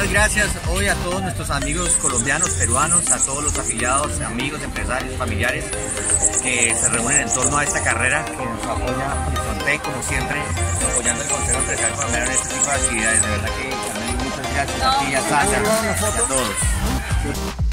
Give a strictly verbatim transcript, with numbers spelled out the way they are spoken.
las gracias hoy a todos nuestros amigos colombianos, peruanos, a todos los afiliados, amigos, empresarios, familiares que se reúnen en torno a esta carrera que nos apoya Fronte, como siempre, apoyando el Consejo Empresarial Colombiano en este tipo de actividades. De verdad que también muchas gracias a ti, a Sasha, a todos.